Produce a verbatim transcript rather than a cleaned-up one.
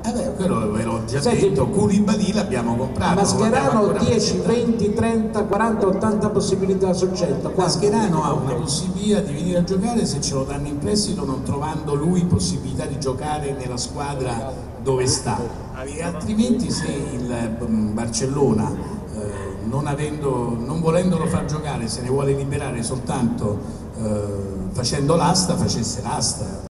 Eh beh, quello ve l'ho già Senti, detto, Koulibaly l'abbiamo comprato. Mascherano dieci, venti, trenta, quaranta, ottanta possibilità su cento. Mascherano ha una possibilità di venire a giocare se ce lo danno in prestito, non trovando lui possibilità di giocare nella squadra dove sta, e altrimenti se il Barcellona eh, non, avendo, non volendolo far giocare se ne vuole liberare soltanto eh, facendo l'asta, facesse l'asta.